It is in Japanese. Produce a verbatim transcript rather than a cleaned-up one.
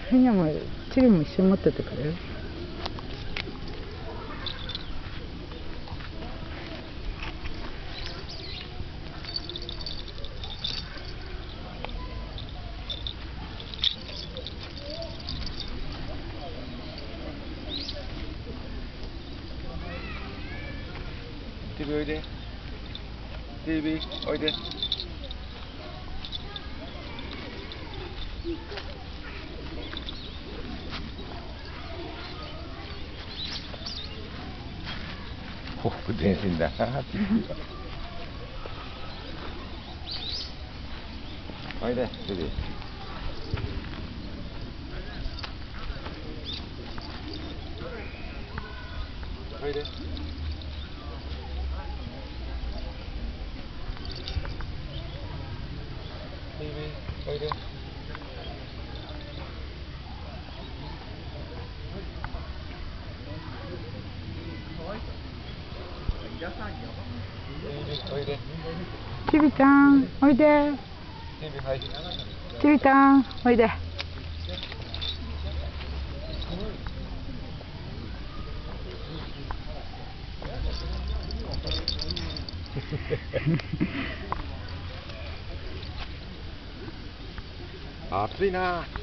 みんなもチビも一緒に持っててくれる？ ティビおいで。ティビおいで。報復前進だなって言ってた。おいで、ティビ。おいで。ティビおいで。おいで。 チビちゃん、おいで。 ティビはい。 チビちゃん、おいで。 暑いな。